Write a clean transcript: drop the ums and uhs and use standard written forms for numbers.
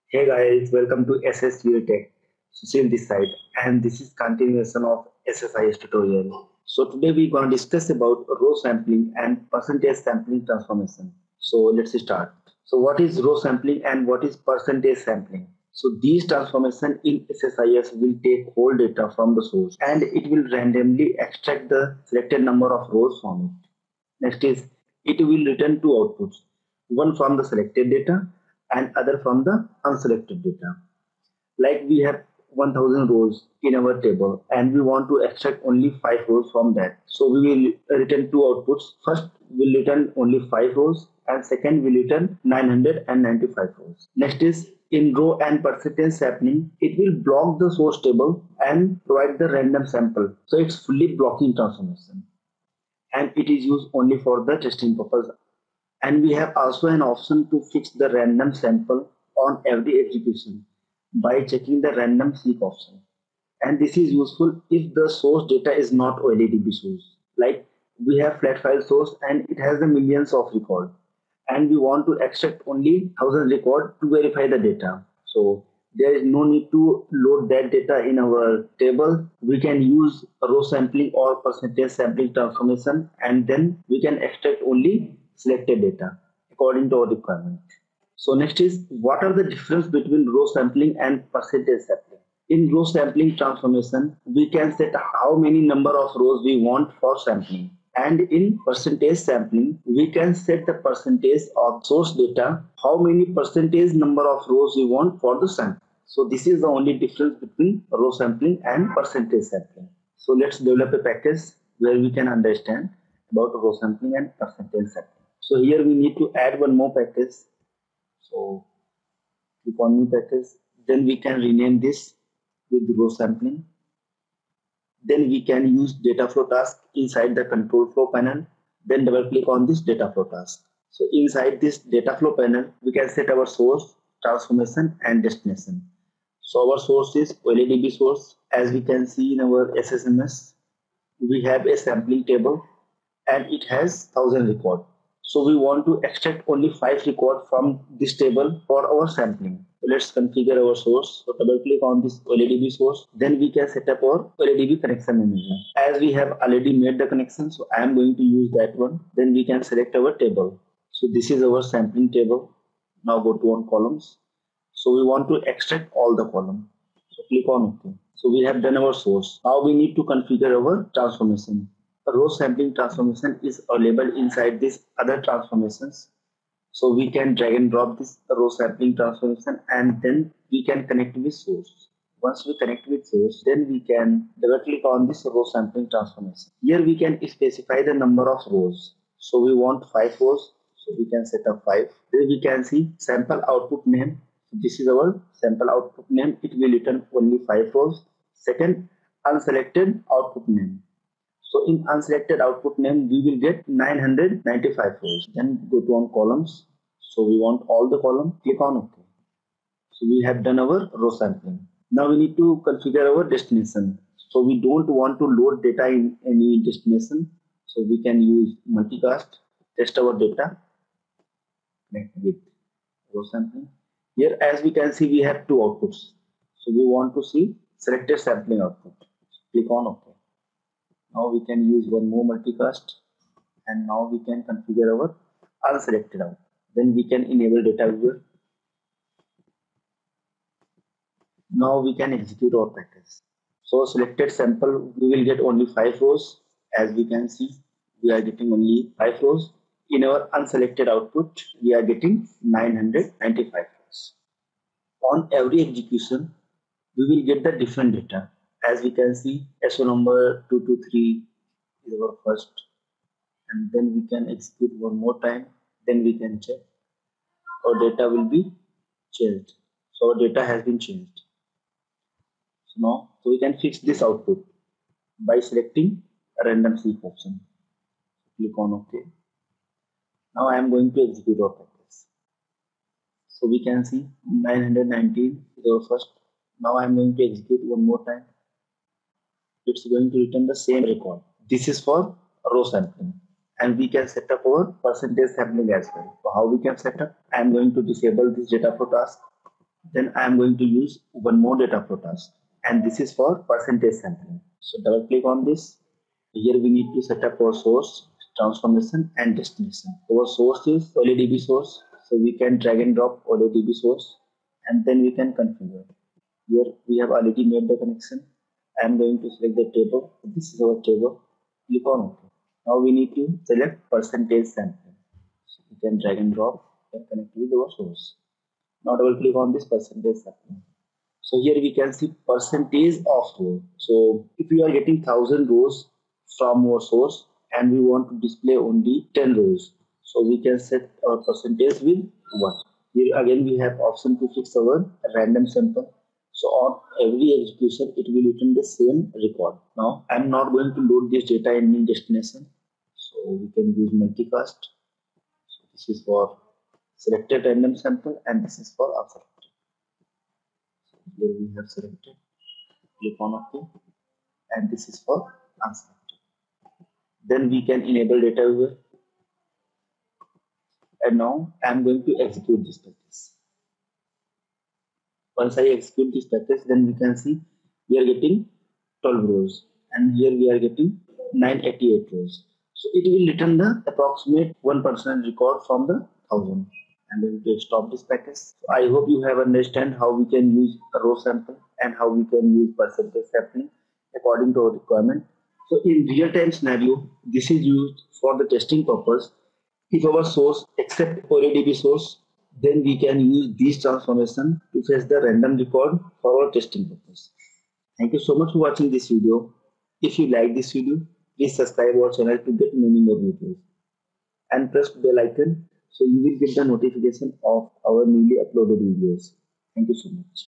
Hey guys, welcome to SS Tech. Sushil this side, and this is continuation of SSIS tutorial. So today we're going to discuss about row sampling and percentage sampling transformation. So let's start. So what is row sampling and what is percentage sampling? So these transformation in SSIS will take whole data from the source and it will randomly extract the selected number of rows from it. Next is it will return two outputs, one from the selected data and other from the unselected data. Like we have 1000 rows in our table and we want to extract only 5 rows from that. So we will return two outputs. First we'll return only 5 rows and second we'll return 995 rows. Next is in row and percentage sampling, it will block the source table and provide the random sample. So it's fully blocking transformation and it is used only for the testing purpose. And we have also an option to fix the random sample on every execution by checking the random seek option. And this is useful if the source data is not OLEDB source. Like we have flat file source and it has the millions of record and we want to extract only 1000 record to verify the data. So there is no need to load that data in our table. We can use row sampling or percentage sampling transformation and then we can extract only selected data according to our requirement. So next is what are the difference between row sampling and percentage sampling? In row sampling transformation, we can set how many number of rows we want for sampling. And in percentage sampling, we can set the percentage of source data, how many percentage number of rows we want for the sample. So this is the only difference between row sampling and percentage sampling. So let's develop a package where we can understand about row sampling and percentage sampling. So here we need to add one more package. So click on new package. Then we can rename this with row sampling. Then we can use data flow task inside the control flow panel. Then double click on this data flow task. So inside this data flow panel, we can set our source, transformation and destination. So our source is OLEDB source. As we can see in our SSMS, we have a sampling table and it has 1000 record. So we want to extract only 5 record from this table for our sampling. So let's configure our source. So double click on this OLEDB source. Then we can set up our OLEDB connection manager. As we have already made the connection, so I am going to use that one. Then we can select our table. So this is our sampling table. Now go to on columns. So we want to extract all the column. So click on OK. So we have done our source. Now we need to configure our transformation. Row sampling transformation is available inside these other transformations. So we can drag and drop this row sampling transformation and then we can connect with source. Once we connect with source, then we can double click on this row sampling transformation. Here we can specify the number of rows. So we want 5 rows. So we can set up 5. Then we can see sample output name. So this is our sample output name. It will return only 5 rows. Second, unselected output name. So in unselected output name, we will get 995 rows. Then go to on columns. So we want all the column. Click on OK. So we have done our row sampling. Now we need to configure our destination. So we don't want to load data in any destination. So we can use multicast, test our data, connect with row sampling. Here as we can see, we have two outputs. So we want to see selected sampling output. Click on OK. Now we can use one more multicast and now we can configure our unselected out. Then we can enable data viewer. Now we can execute our package. So selected sample, we will get only 5 rows. As we can see, we are getting only 5 rows. In our unselected output, we are getting 995 rows. On every execution, we will get the different data. As we can see, SO number 223 is our first, and then we can execute one more time. Then we can check our data will be changed. So our data has been changed. So now, so we can fix this output by selecting a random seek option. Click on OK. Now I am going to execute our package. So we can see 919 is our first. Now I am going to execute one more time. It's going to return the same record. This is for row sampling. And we can set up our percentage sampling as well. So how we can set up? I am going to disable this data flow task. Then I am going to use one more data flow task, and this is for percentage sampling. So double click on this. Here we need to set up our source, transformation, and destination. Our source is OLEDB source, so we can drag and drop OLEDB source, and then we can configure. Here we have already made the connection. I am going to select the table. This is our table. Click on OK. Now we need to select percentage sampling. So we can drag and drop and connect with our source. Now double click on this percentage sampling. So here we can see percentage of row. So if we are getting 1000 rows from our source and we want to display only 10 rows, so we can set our percentage with 1. Here again we have option to fix our random sample. So on every execution it will return the same record. Now I am not going to load this data in any destination. So we can use multicast. So this is for selected random sample and this is for unselected. Here we have selected, click on OK, and this is for unselected. Then we can enable data viewer, and now I am going to execute this package. Once I execute this package, then we can see we are getting 12 rows, and here we are getting 988 rows. So it will return the approximate 1% record from the 1000. I'm going to stop this package. So I hope you have understand how we can use a row sample and how we can use percentage sampling according to our requirement. So in real-time scenario, this is used for the testing purpose. If our source accept OLEDB source, then we can use this transformation to fetch the random record for our testing purpose. Thank you so much for watching this video. If you like this video, please subscribe our channel to get many more videos and press the bell icon so you will get the notification of our newly uploaded videos. Thank you so much.